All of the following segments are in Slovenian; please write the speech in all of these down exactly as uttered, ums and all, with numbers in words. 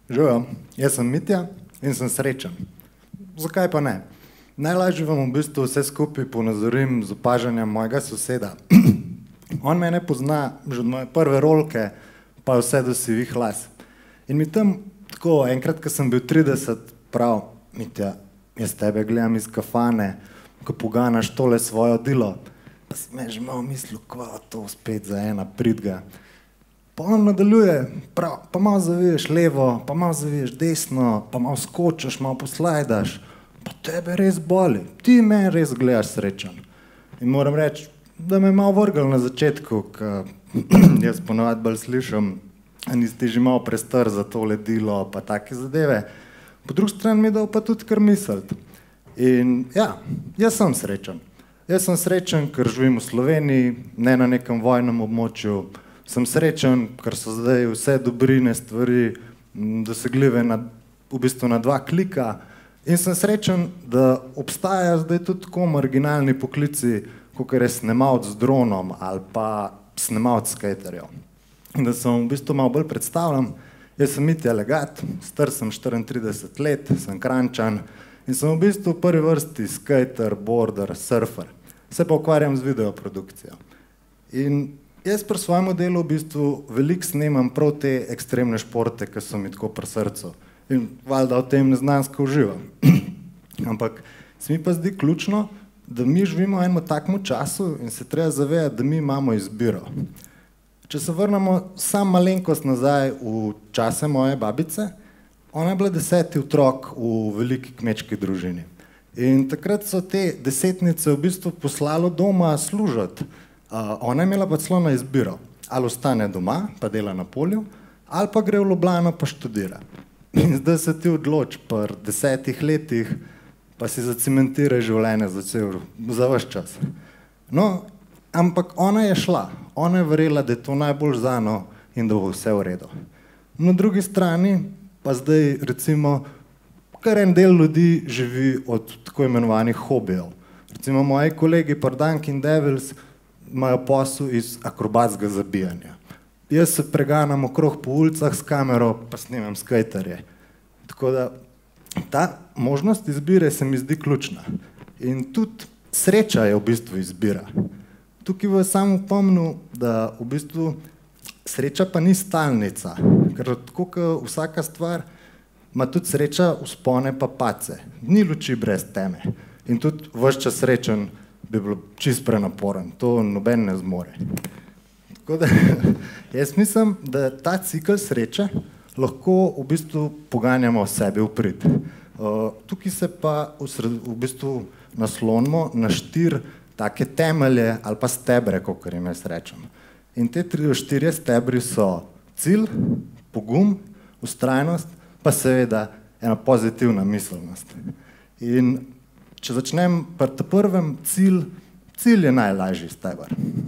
Živijo, jaz sem Mitja in sem srečen. Zakaj pa ne? Najlažje vam v bistvu vse skupaj ponazorim z opažanjem mojega soseda. On mene pozna že od moje prve rolke, pa vse do sivih las. In mi tam tako, enkrat, ko sem bil trideset, prav, Mitja, jaz tebe gledam iz kafane, ko poganaš tole svojo delo, pa si me že malo mislil, kva to spet za ena pridga. Pa on nadaljuje, prav, pa malo zaviješ levo, pa malo zaviješ desno, pa malo skočiš, malo poslajdaš, pa tebe res boli, ti me res gledaš srečen. In moram reči, da me je malo vrgel na začetku, ko jaz ponovadi bolj slišam, a nisi že malo prestar za tole delo, pa take zadeve. Po drugi strani mi je dal pa tudi kar misliti. In ja, jaz sem srečen. Jaz sem srečen, ker živim v Sloveniji, ne na nekem vojnem območju. Sem srečen, ker so zdaj vse dobrine stvari dosegljive na, v bistvu na dva klika. In sem srečen, da obstajajo zdaj tudi tako marginalni poklici, kakor je snemalc z dronom ali pa snemalc skaterjev. In da se vam v bistvu malo bolj predstavljam, jaz sem Mitja Legat, star sem štiriintrideset let, sem Kranjčan in sem v bistvu v prvi vrsti skater, boarder, surfer. Se pa ukvarjam z videoprodukcijo. In jaz pri svojem delu v bistvu veliko snemam prav te ekstremne športe, ki so mi tako pri srcu. In valjda o tem neznansko uživam. Ampak se mi pa zdi ključno, da mi živimo v enem takem času in se treba zavedati, da mi imamo izbiro. Če se vrnemo sam malenkost nazaj v čase moje babice, ona je bila deseti otrok v veliki kmečki družini. In takrat so te desetnice v bistvu poslalo doma služiti. Uh, ona je imela pa celo na izbiro, ali ostane doma, pa dela na polju, ali pa gre v Ljubljano pa študira. In zdaj se ti odloči, pri desetih letih, pa si zacementira življenje za cel, za vaš čas. No, ampak ona je šla, ona je verjela, da je to najbolj zano in da bo vse v redu. Na drugi strani pa zdaj recimo kar en del ljudi živi od tako imenovanih hobijev. Recimo moji kolegi pri Dunkin' Devils imajo posel iz akrobatskega zabijanja. Jaz se preganjam okrog po ulicah s kamero, pa snemam skejterje. Tako da ta možnost izbire se mi zdi ključna. In tudi sreča je v bistvu izbira. Tukaj vas samo pomnil, da v bistvu sreča pa ni stalnica, ker tako kot vsaka stvar ima tudi sreča vzpone pa pace. Ni luči brez teme. In tudi ves čas srečen bi bilo čist prenaporen. To noben ne zmore. Tako da jaz mislim, da ta cikl sreče lahko v bistvu poganjamo sebi v prid. Uh, tukaj se pa v, v bistvu naslonimo na štiri take temelje ali pa stebre, kakor jim jaz rečem. In te tri, štirje stebri so cilj, pogum, vztrajnost, pa seveda ena pozitivna miselnost. In če začnem pri ta prvem, cilj, cilj je najlažji steber.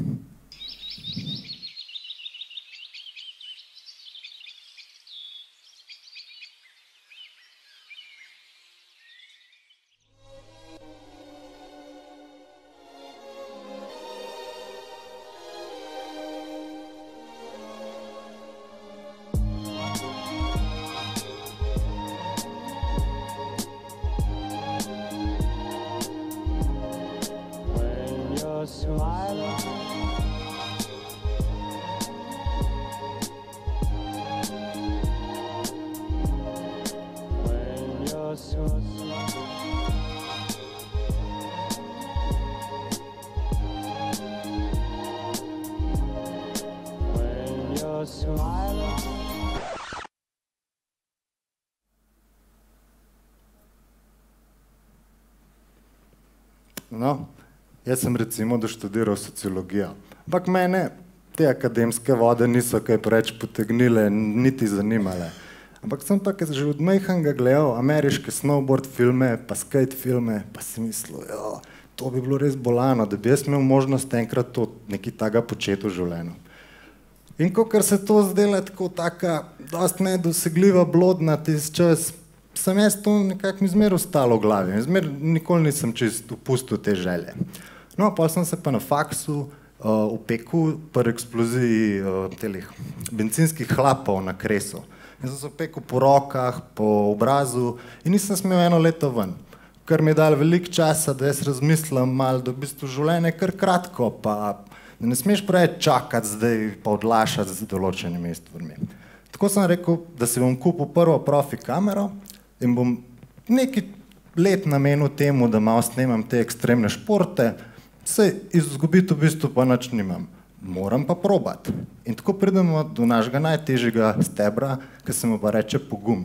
No, jaz sem recimo doštudiral sociologijo, ampak mene te akademske vode niso kaj preveč potegnile, niti zanimale. Ampak sem pa že od majhnega gledal ameriške snowboard filme, pa skate filme, pa si mislil, jo, to bi bilo res bolano, da bi jaz imel možnost enkrat to nekaj takega početi v življenju. In kakor se to zdela tako taka dosti nedosegljiva blodna tisti čas, sem jaz to nekako mi zmer ostalo v glavi. Zmer nikoli nisem čist upustil te želje. No, potem sem se pa na faksu uh, upekel pri eksploziji uh, telih bencinskih hlapov na Kresu. In sem se pekel po rokah, po obrazu in nisem smel eno leto ven. Kar mi je dalo veliko časa, da jaz razmislim malo, da v bistvu življenje je kar kratko, pa da ne smeš preveč čakati zdaj pa odlašati z določenimi stvarmi. Tako sem rekel, da si bom kupil prvo profi kamero in bom nekaj let namenil temu, da malo snemam te ekstremne športe, se izgubiti v bistvu pa nič nimam. Moram pa probati. In tako pridemo do našega najtežjega stebra, ki se mu pa reče pogum.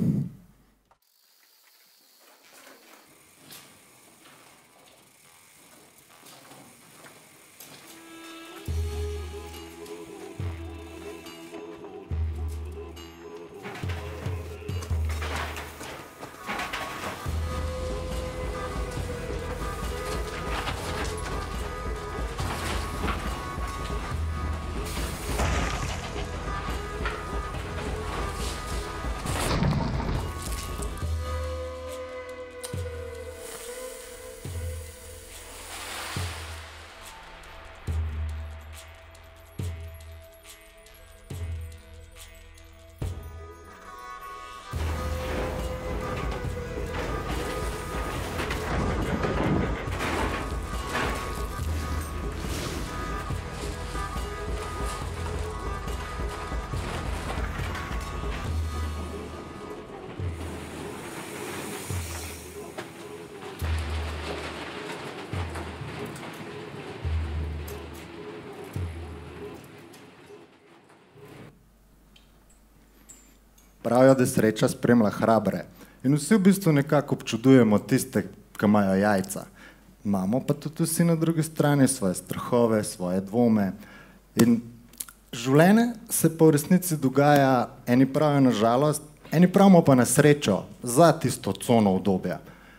Pravijo, da sreča spremlja hrabre. In vsi v bistvu nekako občudujemo tiste, ki imajo jajca. Imamo pa tudi vsi na drugi strani svoje strahove, svoje dvome. In življenje se pa v resnici dogaja, eni pravijo na žalost, eni pravimo pa na srečo za tisto cono obdobja.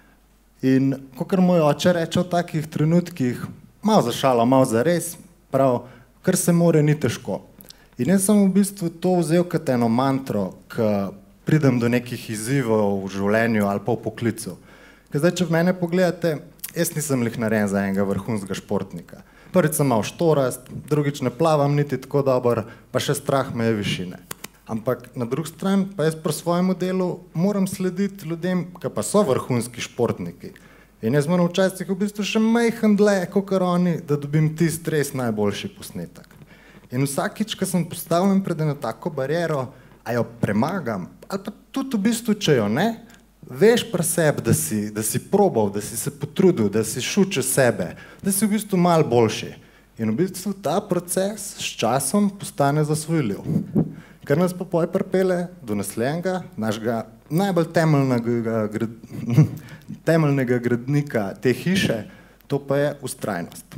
In kakor moj oče reče v takih trenutkih, malo za šalo, malo za res, prav, kar se more, ni težko. In jaz sem v bistvu to vzel kot eno mantro, ko pridem do nekih izzivov v življenju ali pa v poklicu. Ker zdaj, če v mene pogledate, jaz nisem lih narejen za enega vrhunskega športnika. Prvič sem mal štorast, drugič ne plavam niti tako dobro, pa še strah me je višine. Ampak na drugi strani pa jaz pri svojemu delu moram slediti ljudem, ki pa so vrhunski športniki. In jaz moram včasih v bistvu še majhen dlje, kakor oni, da dobim tisti res najboljši posnetek. In vsakič, ko sem postavljen pred eno tako bariero, a jo premagam, ali pa tudi v bistvu, če jo ne, veš pri sebi, da si, da si probal, da si se potrudil, da si šel čez sebe, da si v bistvu malo boljši. In v bistvu ta proces s časom postane zasvojljiv. Kar nas pa poj pripelje do naslednjega, našega najbolj temeljnega, grad... temeljnega gradnika te hiše, to pa je vztrajnost.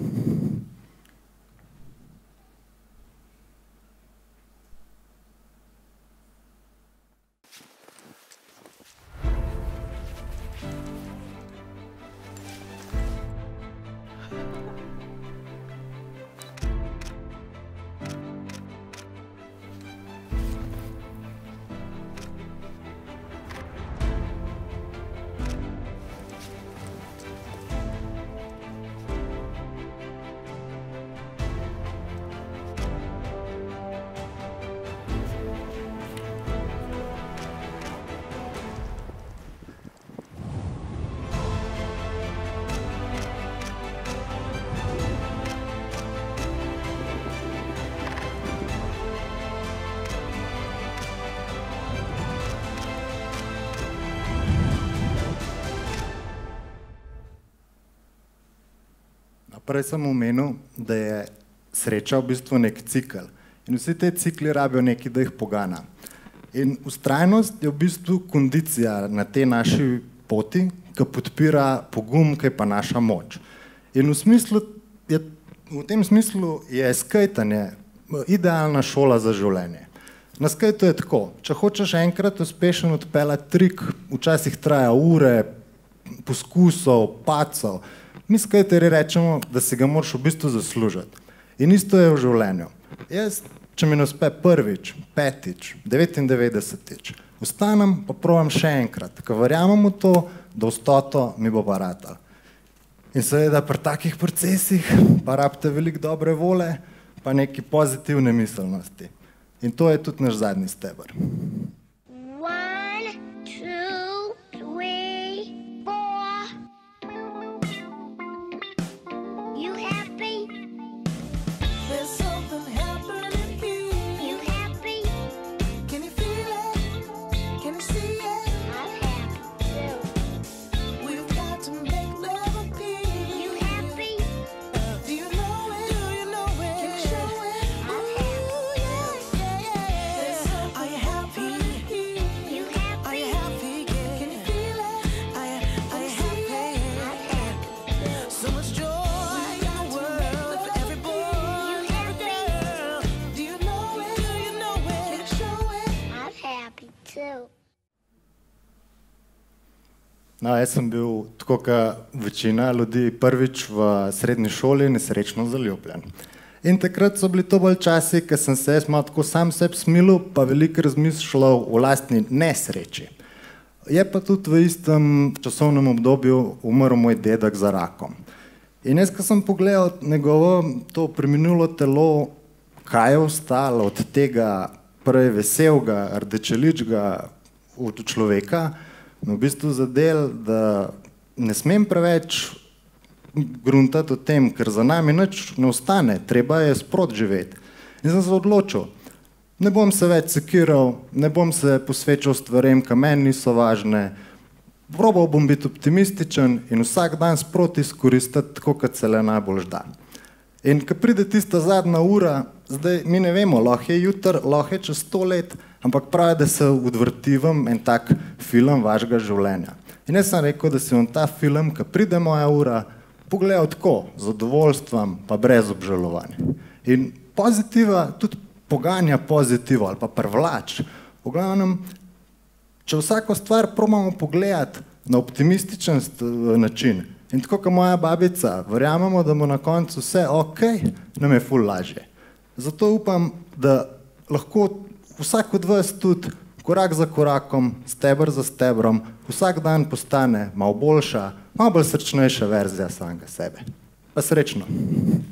Prej sem omenil, da je sreča v bistvu nek cikl. In vsi te cikli rabijo nekaj, da jih pogana. In vztrajnost je v bistvu kondicija na tej naši poti, ki podpira pogum, ki je pa naša moč. In v smislu je, v tem smislu je skejtanje idealna šola za življenje. Na skejtu je tako, če hočeš enkrat uspešen odpeljati trik, včasih traja ure, poskusov, pacov. Mi skejterji rečemo, da si ga moraš v bistvu zaslužiti. In isto je v življenju. Jaz, če mi ne uspe prvič, petič, devetindevetdesetič, vstanem pa probam še enkrat, ker verjamem v to, da v stoto mi bo pa ratalo. In seveda pri takih procesih pa rabite veliko dobre vole, pa neki pozitivne miselnosti. In to je tudi naš zadnji steber. babice. No, jaz sem bil, tako kot večina ljudi, prvič v srednji šoli nesrečno zaljubljen. In takrat so bili to bolj časi, ker sem se jaz malo tako sam sebi smilil, pa veliko razmišljal o lastni nesreči. Je pa tudi v istem časovnem obdobju umrl moj dedek za rakom. In jaz, ko sem pogledal njegovo to preminulo telo, kaj je ostalo od tega prej veselega, rdečeličga od človeka, me v bistvu zadel, da ne smem preveč gruntati o tem, ker za nami nič ne ostane, treba je sprot živeti. In sem se odločil, ne bom se več sekiral, ne bom se posvečal stvarem, ki meni niso važne, probal bom biti optimističen in vsak dan sproti izkoristiti, tako kot se le najbolj da. In ko pride tista zadnja ura, zdaj mi ne vemo, lahko je jutri, lahko je čez sto let, ampak pravi, da se odvrtivam en tak film vašega življenja. In jaz sem rekel, da si bom ta film, ko pride moja ura, pogledal tako, z zadovoljstvom, pa brez obžalovanja. In pozitiva tudi poganja pozitivo ali pa privlač. V glavnem, če vsako stvar probamo pogledati na optimističen način, in tako kot moja babica, verjamemo, da bo na koncu vse ok, nam je ful lažje. Zato upam, da lahko vsak od vas tudi korak za korakom, stebr za stebrom, vsak dan postane malo boljša, malo bolj srečnejša verzija samega sebe. Pa srečno!